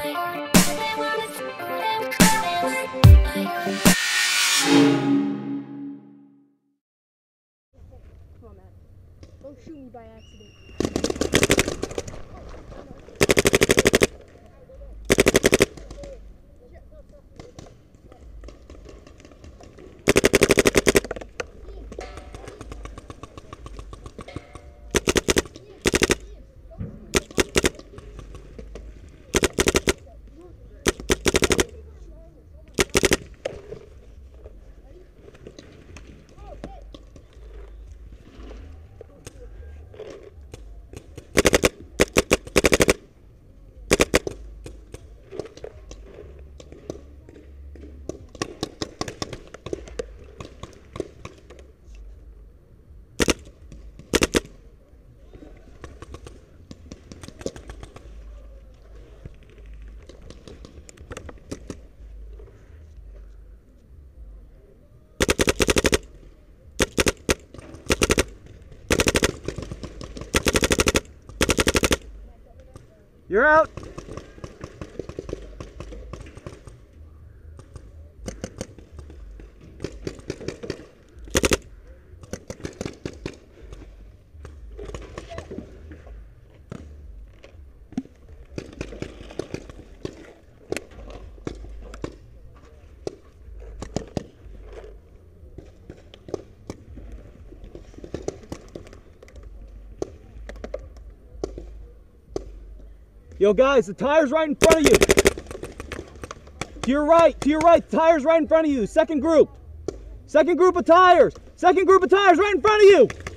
Come on, Matt. Don't shoot me by accident. You're out. Yo guys, the tire's right in front of you. To your right, the tire's right in front of you. Second group of tires right in front of you.